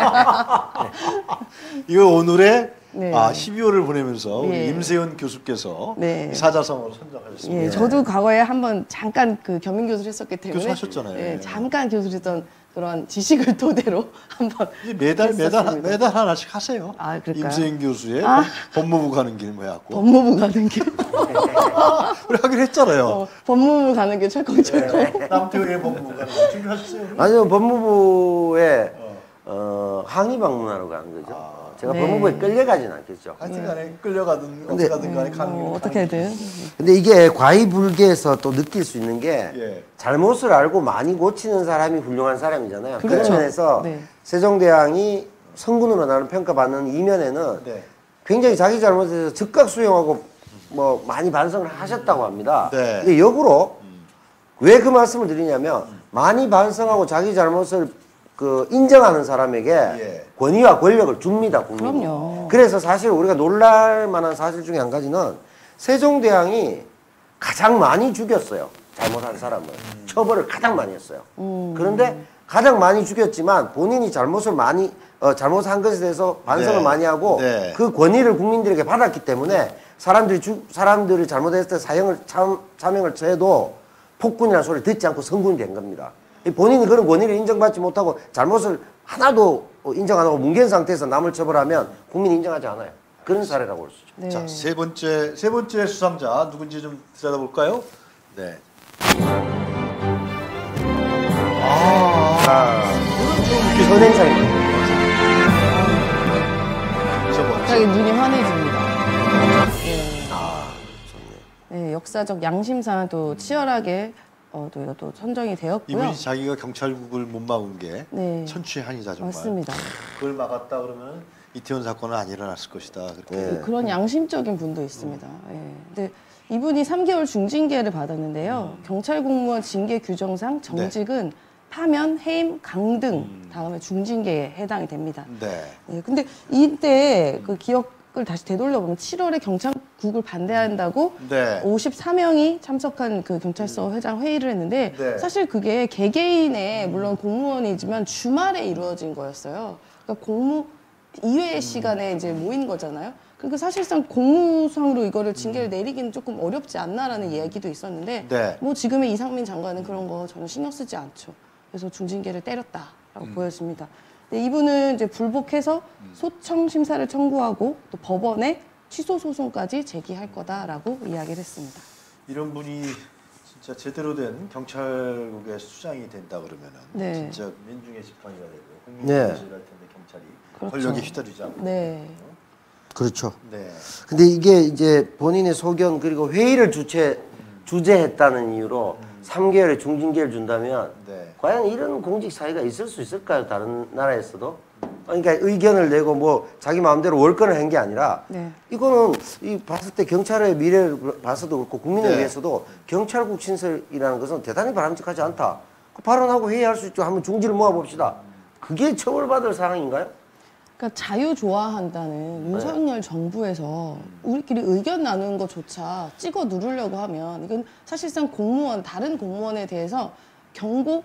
이거 오늘의 네. 아, 십이월을 보내면서 우리 예. 임세훈 교수께서 네. 이 사자성어를 선정하셨습니다. 예, 저도 과거에 한번 잠깐 그 겸임 교수를 했었기 때문에 교수 하셨잖아요. 예, 예. 잠깐 교수를 했던 그런 지식을 토대로 한번 이제 매달 매달 했었습니다. 매달 하나씩 하세요. 아, 그럴까요? 임수영 교수의 아. 법무부 가는 길 뭐야고. 법무부 가는 길. 우리 하기로 했잖아요. 어, 법무부 가는 길 철컹철컹. 남태우의 법무부 가는 길 준비하셨어요? 아니요, 법무부에 어, 항의 방문하러 가는 거죠. 아. 제가 네. 법무부에 끌려가진 않겠죠. 하여튼간에 끌려가든 근데- 어떻게 가든 간에 가는 뭐 길 어떻게든. 근데 이게 과이불개에서 또 느낄 수 있는 게 예. 잘못을 알고 많이 고치는 사람이 훌륭한 사람이잖아요. 그런 그렇죠. 면에서 네. 세종대왕이 성군으로 나는 평가받는 이면에는 네. 굉장히 자기 잘못에 대해서 즉각 수용하고 뭐 많이 반성을 하셨다고 합니다. 네. 근데 역으로 왜 그 말씀을 드리냐면 많이 반성하고 자기 잘못을 그 인정하는 사람에게 예. 권위와 권력을 줍니다. 국민이. 그럼요. 그래서 사실 우리가 놀랄 만한 사실 중에 한 가지는 세종대왕이 가장 많이 죽였어요. 잘못한 사람을. 처벌을 가장 많이 했어요. 음. 그런데 가장 많이 죽였지만 본인이 잘못을 많이 어, 잘못한 것에 대해서 반성을 네. 많이 하고 네. 그 권위를 국민들에게 받았기 때문에 사람들이 주, 사람들이 잘못했을 때 사형을 참, 사명을 쳐도 폭군이라는 소리를 듣지 않고 성군이 된 겁니다. 이 본인이 그런 권위를 인정받지 못하고 잘못을 하나도 인정 안 하고 뭉갠 상태에서 남을 처벌하면 국민이 인정하지 않아요. 그런 사례라고 볼 수 있죠. 네. 자, 세 번째 세 번째 수상자 누군지 좀 찾아볼까요? 네. 아, 현행사입니다. 저거. 갑자기 눈이 환해집니다. 네. 아, 네, 역사적 양심상 또 치열하게 어, 또, 또 선정이 되었고요. 이분이 자기가 경찰국을 못 막은 게 네. 천추의 한이다 정말. 맞습니다. 그걸 막았다 그러면 이태원 사건은 안 일어났을 것이다. 그렇게. 네. 그런 양심적인 분도 있습니다. 예. 근데 이분이 삼 개월 중징계를 받았는데요. 음. 경찰 공무원 징계 규정상 정직은 파면, 해임, 강등 다음에 중징계에 해당이 됩니다. 네. 예, 근데 이때 그 기억을 다시 되돌려보면 칠월에 경찰국을 반대한다고 네. 오십사 명이 참석한 그 경찰서 회장 회의를 했는데 네. 사실 그게 개개인의 물론 공무원이지만 주말에 이루어진 거였어요. 그러니까 공무 이외의 시간에 이제 모인 거잖아요. 그러니까 사실상 공무상으로 이거를 징계를 내리기는 조금 어렵지 않나라는 이야기도 있었는데 네. 뭐 지금의 이상민 장관은 그런 거 전혀 신경 쓰지 않죠. 그래서 중징계를 때렸다라고 보여집니다. 근데 이분은 이제 불복해서 소청 심사를 청구하고 또 법원에 취소 소송까지 제기할 거다라고 이야기를 했습니다. 이런 분이 진짜 제대로 된 경찰국의 수장이 된다 그러면은 네. 진짜 민중의 지팡이가 되고 국민의 네. 지지를 할 텐데 경찰이 그렇죠. 권력에 휘둘리지 않고. 네. 그렇죠. 네. 근데 이게 이제 본인의 소견 그리고 회의를 주최 주재했다는 이유로 삼 개월의 중징계를 준다면 네. 과연 이런 공직 사회가 있을 수 있을까요? 다른 나라에서도? 그러니까 의견을 내고 뭐 자기 마음대로 월권을 한 게 아니라 네. 이거는 이 봤을 때 경찰의 미래를 봐서도 그렇고 국민을 네. 위해서도 경찰국 신설이라는 것은 대단히 바람직하지 않다. 그 발언하고 회의할 수 있죠. 한번 중지를 모아봅시다. 그게 처벌받을 상황인가요? 그러니까 자유 좋아한다는 윤석열 정부에서 우리끼리 의견 나누는 것조차 찍어 누르려고 하면 이건 사실상 공무원 다른 공무원에 대해서 경고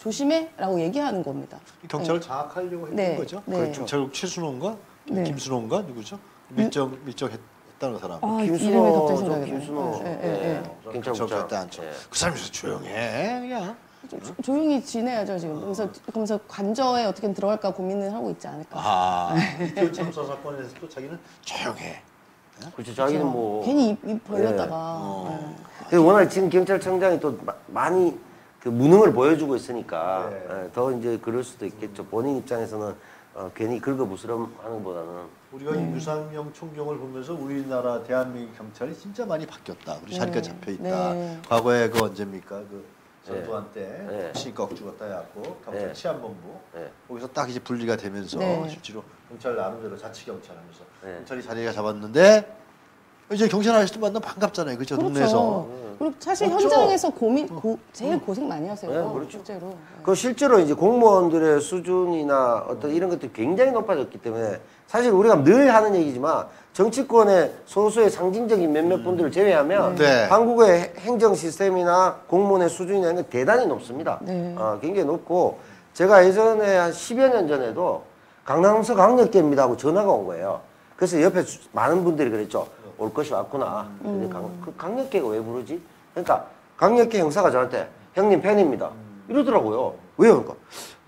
조심해라고 얘기하는 겁니다. 경찰을 장악하려고 했던 네. 거죠. 네. 경찰국 최순호인가 네. 김순호인가 누구죠? 밀정 밀정했다는 사람. 아, 김순호, 이름이 갑자기 저 생각이 김순호. 나요. 예, 예, 예. 예. 경찰국 경찰국장. 절대 안 쳐. 예. 그 사람이 조용해 그냥. 조, 조용히 지내야죠 지금. 그래서 그러면서 관저에 어떻게 들어갈까 고민을 하고 있지 않을까. 아 이태원 참사 사건에서 또 자기는 조용해. 그렇죠. 자기는 뭐 괜히 입, 입 벌렸다가. 어. 네. 근데 워낙 지금 경찰청장이 또 마- 많이 그 무능을 보여주고 있으니까 네. 예, 더 이제 그럴 수도 있겠죠. 본인 입장에서는 어, 괜히 긁어부스럼하는 것보다는 우리가 이 유상명 총경을 보면서 우리나라 대한민국 경찰이 진짜 많이 바뀌었다. 우리 자리가 네. 잡혀 있다. 네. 과거에 그 언제입니까? 그 전두환 때 네. 신꺽 죽었다 해갖고 경찰 네. 치안본부 네. 거기서 딱 이제 분리가 되면서 네. 실제로 경찰 나름대로 자치 경찰하면서 네. 경찰이 자리가 잡았는데 이제 경찰 아저씨도 만나면 반갑잖아요. 그죠? 동네에서. 그리고 사실 맞죠? 현장에서 고민 고, 제일 고생 많이 하세요. 네, 그렇죠. 실제로. 네. 그 실제로 이제 공무원들의 수준이나 어떤 이런 것들이 굉장히 높아졌기 때문에 사실 우리가 늘 하는 얘기지만 정치권의 소수의 상징적인 몇몇 분들을 제외하면 네. 한국의 행정 시스템이나 공무원의 수준이나 이런 게 대단히 높습니다. 네. 어, 굉장히 높고 제가 예전에 한 십여 년 전에도 강남서 강력계입니다 하고 전화가 온 거예요. 그래서 옆에 수- 많은 분들이 그랬죠. 올 것이 왔구나. 근데 강, 그 강력계가 왜 부르지? 그러니까 강력계 형사가 저한테 형님 팬입니다. 이러더라고요. 왜요? 그러니까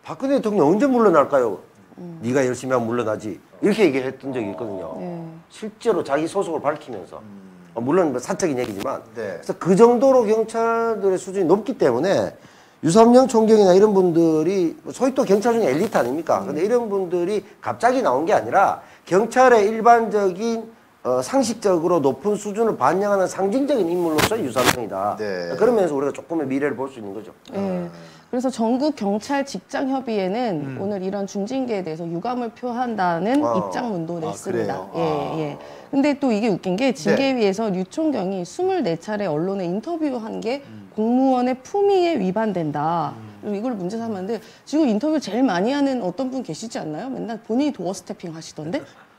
박근혜 대통령 언제 물러날까요? 음. 네가 열심히 하면 물러나지. 이렇게 얘기했던 적이 있거든요. 네. 실제로 자기 소속을 밝히면서. 음. 어, 물론 뭐 사적인 얘기지만. 네. 그래서 그 정도로 경찰들의 수준이 높기 때문에 유삼영 총경이나 이런 분들이 소위 또 경찰 중에 엘리트 아닙니까? 음. 근데 이런 분들이 갑자기 나온 게 아니라 경찰의 일반적인 어, 상식적으로 높은 수준을 반영하는 상징적인 인물로서 유삼영이다. 네. 그러면서 우리가 조금의 미래를 볼 수 있는 거죠. 네. 그래서 전국 경찰 직장 협의회는 음. 오늘 이런 중징계에 대해서 유감을 표한다는 아. 입장문도 아, 냈습니다. 그래요? 예, 아. 예. 근데 또 이게 웃긴 게 징계위에서 류 총경이 스물네 차례 언론에 인터뷰한 게 음. 공무원의 품위에 위반된다. 그리고 이걸 문제 삼았는데 지금 인터뷰 제일 많이 하는 어떤 분 계시지 않나요? 맨날 본인이 도어 스태핑 하시던데?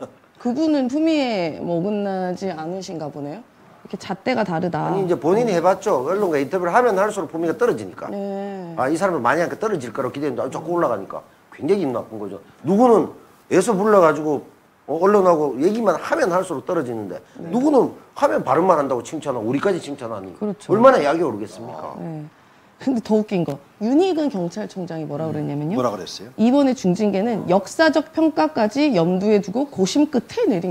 그분은 품위에 뭐 어긋나지 않으신가 보네요. 이렇게 잣대가 다르다. 아니 이제 본인이 해봤죠. 언론과 인터뷰를 하면 할수록 품위가 떨어지니까. 네. 아, 이 사람을 많이 하니까 떨어질 거라고 기대했는데 자꾸 올라가니까 굉장히 기분 나쁜 거죠. 누구는 애서 불러가지고 어, 언론하고 얘기만 하면 할수록 떨어지는데 네. 누구는 하면 발음만 한다고 칭찬하고 우리까지 칭찬하니 그렇죠. 얼마나 약이 오르겠습니까? 네. 근데 더 웃긴 거 윤희근 경찰청장이 뭐라 그랬냐면요. 뭐라 그랬어요? 이번에 중징계는 역사적 평가까지 염두에 두고 고심 끝에 내린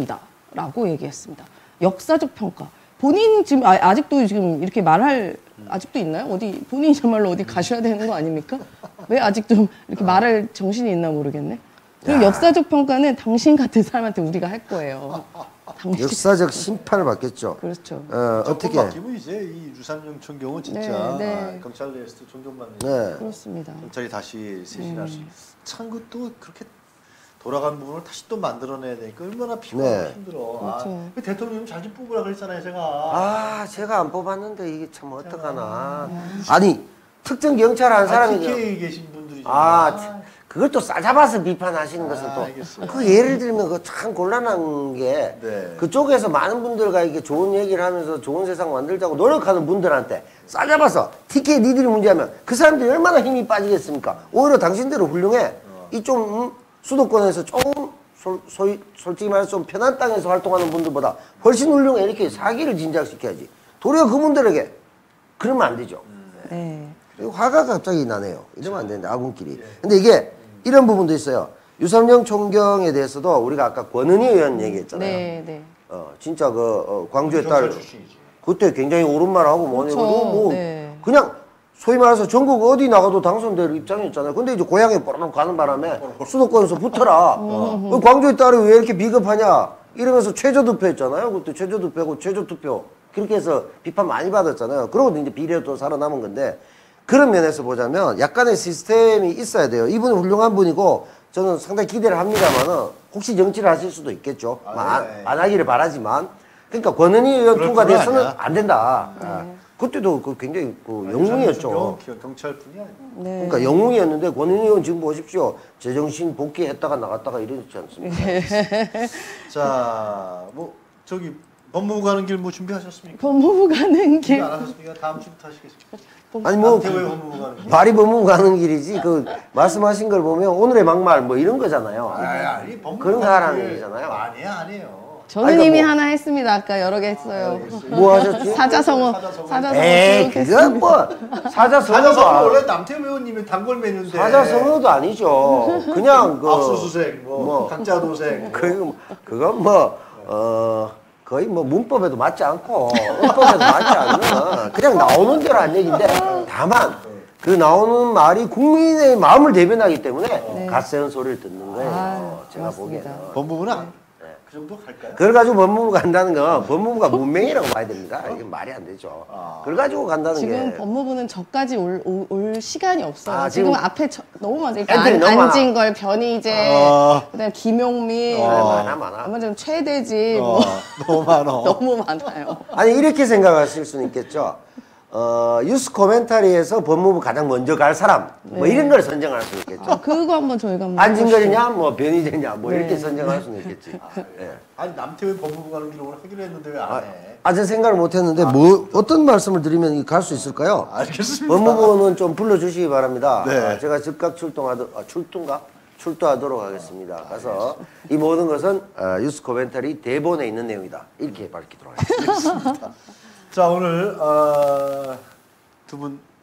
결론이다라고 얘기했습니다. 역사적 평가. 본인 지금 아, 아직도 지금 이렇게 말할 아직도 있나요? 어디 본인이 정말로 어디 가셔야 되는 거 아닙니까? 왜 아직 좀 이렇게 말할 정신이 있나 모르겠네. 그리고 야. 역사적 평가는 당신 같은 사람한테 우리가 할 거예요. 당신. 역사적 심판을 받겠죠. 그렇죠. 어, 어떻게? 바뀌면 이제 이 유삼영 총경은 진짜 네, 네. 아, 경찰 내에서도 존경받는 네. 그렇습니다. 경찰이 다시 쇄신할 수 음. 있는 참 그것도 그렇게 돌아간 부분을 다시 또 만들어내야 되니까 얼마나 피곤하고 네. 힘들어. 그렇죠. 아, 그 대통령 잘 좀 뽑으라 그랬잖아요, 제가. 아, 제가 안 뽑았는데 이게 참 어떡하나. 아니 특정 경찰 한 사람이 국회에 계신 분들이 아, 참, 그걸 또 싸잡아서 비판하시는 것은 아, 또, 알겠어요. 그 예를 들면 그 참 곤란한 게, 네. 그쪽에서 많은 분들과 이게 좋은 얘기를 하면서 좋은 세상 만들자고 노력하는 분들한테 싸잡아서 티켓 니들이 문제하면 그 사람들이 얼마나 힘이 빠지겠습니까? 오히려 당신들은 훌륭해. 어. 이 좀, 음, 수도권에서 좀, 솔, 소위, 솔직히 말해서 좀 편한 땅에서 활동하는 분들보다 훨씬 훌륭해. 이렇게 사기를 진작시켜야지. 도리어 그분들에게 그러면 안 되죠. 네. 그리고 화가 갑자기 나네요. 이러면 안 되는데, 아군끼리. 근데 이게 이런 부분도 있어요. 유삼영 총경에 대해서도 우리가 아까 권은희 의원 얘기했잖아요. 네, 네. 어, 진짜 그 어, 광주의 딸 경찰 출신이지. 그때 굉장히 옳은 말하고 뭐니 그렇죠. 그러고 뭐 네. 그냥 소위 말해서 전국 어디 나가도 당선될 입장이었잖아요. 근데 이제 고향에 뽀록 가는 바람에 수도권에서 붙어라. 어. 광주의 딸이 왜 이렇게 비겁하냐 이러면서 최저투표했잖아요. 그때 최저투표고 최저투표 그렇게 해서 비판 많이 받았잖아요. 그러고 이제 비례도 살아남은 건데 그런 면에서 보자면 약간의 시스템이 있어야 돼요. 이분은 훌륭한 분이고 저는 상당히 기대를 합니다만은 혹시 정치를 하실 수도 있겠죠. 아, 뭐 안, 네. 안 하기를 바라지만 그러니까 권은희 의원 그럴 통과돼서는 뿐만 아니야. 안 된다. 아, 그때도 그 굉장히 그 영웅이었죠. 경- 경찰뿐이 아니고. 네. 그러니까 영웅이었는데 권은희 의원 지금 보십시오. 제정신 복귀했다가 나갔다가 이러지 않습니까? 자, 뭐 저기 법무부 가는 길 뭐 준비하셨습니까? 법무부 가는 준비 길. 안 하셨습니까? 다음 주부터 하시겠습니까? 아니 뭐 남태호의 법무부 가는 길. 발이 법무부 가는 길이지 그 말씀하신 걸 보면 오늘의 막말 뭐 이런 거잖아요. 아니, 아니, 법무부 그런 거 가는 하라는 길 얘기잖아요. 아니에요, 아니에요. 저는 아니, 그러니까 이미 뭐- 하나 했습니다. 아까 여러 개 했어요. 뭐 하셨지? 사자성어. 사자성어. 사자성어 에이 쭉 그건 했습니다. 뭐 사자성어도 사자성어 아- 원래 남태호 의원님의 단골 메뉴인데. 사자성어도 아니죠. 그냥 그 압수수색, 뭐, 뭐. 각자 도색. 그 그건 뭐 어. 거의 뭐 문법에도 맞지 않고 문법에도 맞지 않는 그냥 나오는 대로 한 얘기인데 다만 그 나오는 말이 국민의 마음을 대변하기 때문에 갓세운 소리를 듣는 거예요. 아유, 제가 고맙습니다. 보기에는. 법무부는 안- 그 정도 갈까요? 그걸 가지고 법무부 간다는 건 법무부가 문맹이라고 봐야 됩니다. 이게 말이 안 되죠. 그걸 가지고 간다는 지금 게 법무부는 저까지 올, 올, 올 시간이 없어요. 아, 지금, 지금 앞에 저, 너무 많아요. 그러니까 애들이 안, 너무 많아. 안진걸, 변희재, 어. 그다음 김용민, 아, 많아 많아. 아마 좀 최대지 어, 뭐 너무 많아. 너무 많아요. 아니 이렇게 생각하실 수는 있겠죠. 어, 뉴스 코멘터리에서 법무부 가장 먼저 갈 사람 뭐 이런 걸 선정할 수 있겠죠. 아, 그거 한번 저희가 한번 안진걸이냐 뭐 변희재냐 뭐 이렇게 네. 선정할 수는 있겠지. 예. 아니 남태호 법무부 가는 길 오늘 하기로 했는데 왜 안 해? 아직 생각을 못했는데 뭐 어떤 말씀을 드리면 갈 수 있을까요? 알겠습니다. 법무부는 좀 불러주시기 바랍니다. 네. 아, 제가 즉각 출동하도 아, 출동가 출두하도록 하겠습니다. 가서 이 모든 것은 어, 뉴스 코멘터리 대본에 있는 내용이다 이렇게 밝히도록 하겠습니다. 자 오늘 어, 두 분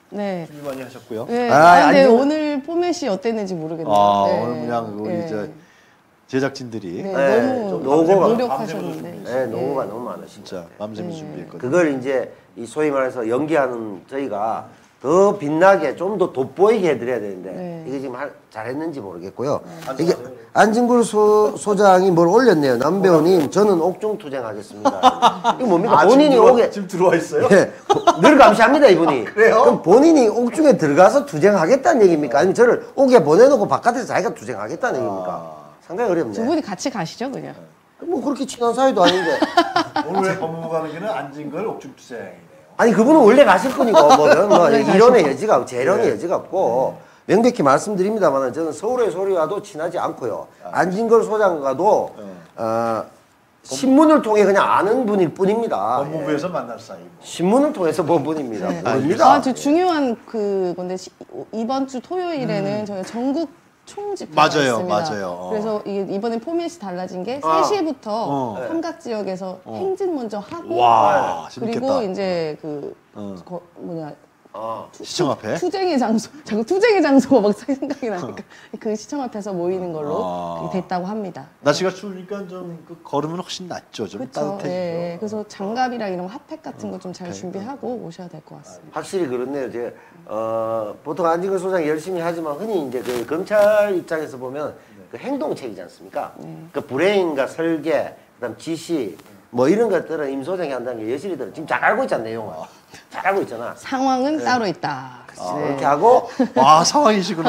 네. 준비 많이 하셨고요. 네. 아, 아, 근데 아니, 오늘 포맷이 어땠는지 모르겠네요. 아, 네. 오늘 그냥 우리 네. 저 제작진들이 네, 네, 너무 좀 노고가 노력하셨는데. 네, 노고가 너무 많으시죠. 진짜 밤샘이 네. 준비했거든요. 그걸 이제 이 소위 말해서 연기하는 저희가 더 빛나게 좀 더 돋보이게 해드려야 되는데 네. 이게 지금 할, 잘했는지 모르겠고요. 이게 안진굴 소, 소장이 뭘 올렸네요. 남배우님 저는 옥중 투쟁하겠습니다. 이거 뭡니까? 아, 본인이 지금 들어와, 옥에 지금 들어와 있어요? 예, 늘 감시합니다 이분이. 그래요? 그럼 본인이 옥중에 들어가서 투쟁하겠다는 얘기입니까? 아니면 저를 옥에 보내놓고 바깥에서 자기가 투쟁하겠다는 얘기입니까? 상당히 어렵네. 두 분이 같이 가시죠, 그냥. 뭐 그렇게 친한 사이도 아닌데. 오늘의 법무관에게는 앉은걸 옥중투쟁이네요. 아니 그분은 원래 가실 분이고 뭐, 저는 뭐 원래 이론의 가실 여지가 없고 재론의 여지가 없고 명백히 말씀드립니다만 저는 서울의 소리와도 친하지 않고요. 안진걸 소장과도 어, 신문을 통해 그냥 아는 분일 뿐입니다. 법무부에서 만날 사이. 뭐. 신문을 통해서 본 분입니다. 네. 모릅니다. 아, 저 중요한 그건데 시, 이번 주 토요일에는 저희 전국 총집회가 맞아요, 있습니다. 맞아요. 어. 그래서 이게 이번에 포맷이 달라진 게 아. 세 시부터 어. 삼각 지역에서 행진 먼저 하고 와, 그리고 재밌겠다. 이제 그 어. 거, 뭐냐 어. 시청 앞에. 투쟁의 장소, 자꾸 투쟁의 장소가 막 생각이 나니까 그 시청 앞에서 모이는 걸로 아. 그게 됐다고 합니다. 날씨가 추우니까 좀 그 걸으면 훨씬 낫죠. 좀 그렇죠. 따뜻해지죠. 예, 그래서 장갑이랑 이런 거 핫팩 같은 거 좀 잘 준비하고 오셔야 될 것 같습니다. 확실히 그렇네요. 제 어, 보통 안진걸 소장이 열심히 하지만 흔히 이제 그 검찰 입장에서 보면 그 행동책이지 않습니까? 그 브레인과 설계, 그다음 지시 뭐 이런 것들은 임 소장이 한다는 게 여실히들은 지금 잘 알고 있잖아 내용을. 잘 알고 있잖아. 상황은 따로 있다. 아, 이렇게 하고 와, 상황이시구나.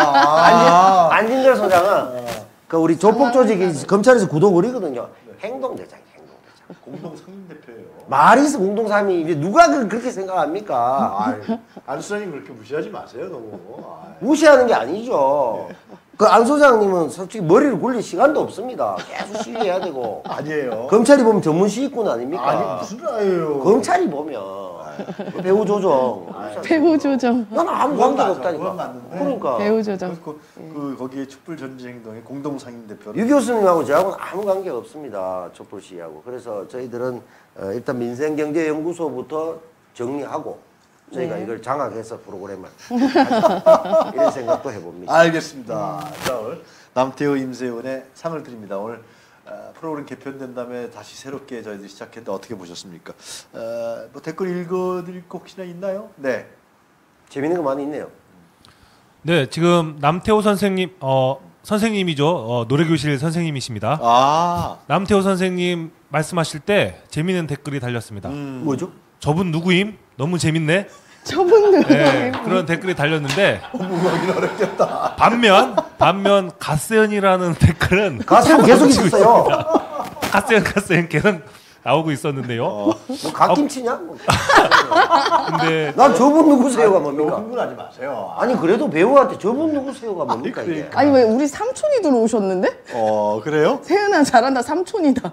아. 안진, 안진걸 소장은 그 우리 조폭 조직이 검찰에서 구도벌이거든요. 행동대장이 행동대장. 공동 상임대표예요. 말이 있어 공동삼이 이제 누가 그- 그렇게 생각합니까? 아이, 안 수장님 그렇게 무시하지 마세요, 너무. 아이. 무시하는 게 아니죠. 그 안 소장님은 솔직히 머리를 굴릴 시간도 없습니다. 계속 시위해야 되고. 아니에요. 검찰이 보면 전문 시위꾼 아닙니까? 아니, 무슨 아예요. 검찰이 보면 배우 조정. 배우 조정. 난 아무 그건 관계가 맞아, 없다니까. 그건 맞는데. 그러니까 배우 조정. 그, 그, 그 거기에 촛불 전지 행동의 공동 상임대표를 유 교수님하고 저하고는 아무 관계가 없습니다. 촛불 시위하고. 그래서 저희들은 어, 일단 민생경제연구소부터 정리하고 저희가 네. 이걸 장악해서 프로그램을 이런 생각도 해봅니다. 알겠습니다. 자, 오늘 남태호 임세훈의 상을 드립니다. 오늘 어, 프로그램 개편된 다음에 다시 새롭게 저희들이 시작했는데 어떻게 보셨습니까? 어, 뭐 댓글 읽어드릴 거 혹시나 있나요? 네. 재밌는 거 많이 있네요. 네, 지금 남태호 선생님 어 선생님이죠. 어, 노래교실 선생님이십니다. 아, 남태호 선생님 말씀하실 때 재미있는 댓글이 달렸습니다. 음. 뭐죠? 저분 누구임? 너무 재밌네. 저분 누구? 네, 그런 댓글이 달렸는데 공부하기는 어렵겠다. 반면 반면 가세연이라는 댓글은 가슴 계속 있었어요. 가세연 가세연 계속 나오고 있었는데요. 뭐 갓김치냐? 뭐. 근데 난 저분 누구세요가 뭡니까? 흥분하지 마세요. 아니 그래도 배우한테 저분 누구세요가 뭡니까 아니, 이게? 아니 왜 우리 삼촌이 들어오셨는데? 어, 그래요? 세연아 잘한다 삼촌이다.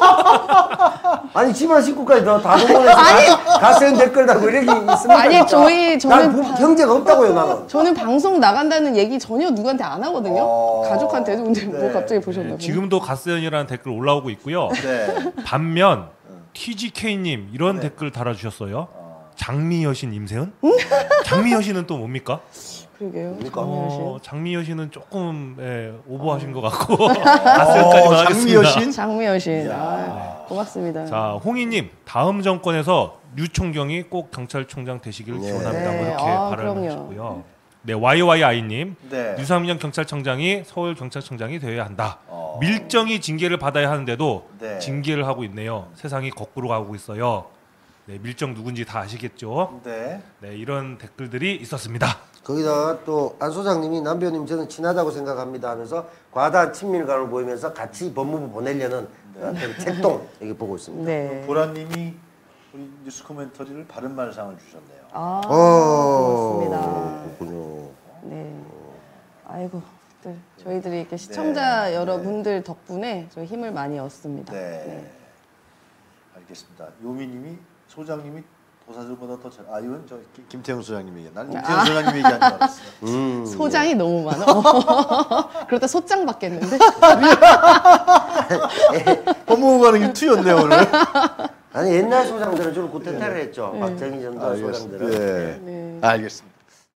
아니 집안 식구까지 다, 다 동원해서 가세연 댓글 달고 이렇게 있습니까? 아니, 진짜? 저희- 저는 난 부- 바- 형제가 없다고요 나는. 저는 방송 나간다는 얘기 전혀 누구한테 안 하거든요. 어, 가족한테도. 근데 뭐 네. 갑자기 보셨나 보네. 지금도 가세연이라는 댓글 올라오고 있고요. 네. 반면 티지케이님 이런 댓글 달아주셨어요. 장미여신 임세은? 장미여신은 또 뭡니까? 그러게요. 어, 장미여신은 조금 예, 오버하신 것 같고 가세연까지만 어, 하겠습니다. 장미여신? 장미여신. 아, 고맙습니다. 자, 홍희님 다음 정권에서 류 총경이 꼭 경찰총장 되시기를 네. 기원합니다. 뭐 네. 이렇게 아, 발언하셨고요. 네, 와이와이아이님 네. 유상민영 경찰청장이 서울 경찰청장이 되어야 한다. 어. 밀정이 징계를 받아야 하는데도 네. 징계를 하고 있네요. 세상이 거꾸로 가고 있어요. 네, 밀정 누군지 다 아시겠죠? 네. 네, 이런 댓글들이 있었습니다. 거기다가 또 안 소장님이 남 배우님 저는 친하다고 생각합니다 하면서 과다한 친밀감을 보이면서 같이 법무부 보내려는 어떤 책동 이렇게 보고 있습니다. 네. 보라님이 우리 뉴스 코멘터리를 바른 말상을 주셨네요. 아, 어, 고맙습니다. 그렇군요. 네. 아이고, 들 저희들이 이렇게 시청자 네. 여러분들 덕분에 저희 힘을 많이 얻습니다. 네. 알겠습니다. 요미님이 소장님이 도사들보다 더 잘. 아 이건 저 김- 김태형 소장님이. 난 김태형 아. 소장님 얘기한 줄 알았어. 음. 소장이 너무 많아. 그러다 소장 받겠는데? 법무부 가는 게 투였네 오늘. 아니 아니 옛날 소장들은 주로 구테타를 했죠. 네. 박정희 전도 알겠습니다. 소장들은. 예. 네. 알겠습니다.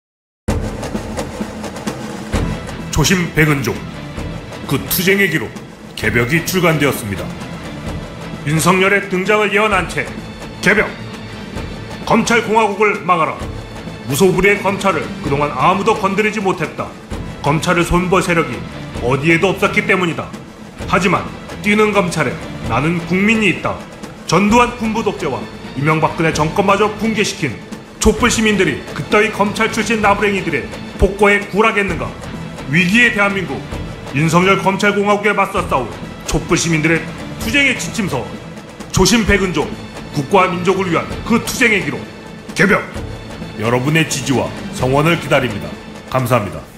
조심 백은종 그 투쟁의 기록 개벽이 출간되었습니다. 윤석열의 등장을 예언한 채 개벽 검찰공화국을 막아라. 무소불위의 검찰을 그동안 아무도 건드리지 못했다. 검찰을 손볼 세력이 어디에도 없었기 때문이다. 하지만 뛰는 검찰에 나는 국민이 있다. 전두환 군부 독재와 이명박근혜 정권마저 붕괴시킨 촛불 시민들이 그따위 검찰 출신 나부랭이들의 폭거에 굴하겠는가? 위기의 대한민국 윤석열 검찰공화국에 맞서 싸울 촛불 시민들의 투쟁의 지침서 조심 백은종 국가와 민족을 위한 그 투쟁의 기록 개벽 여러분의 지지와 성원을 기다립니다. 감사합니다.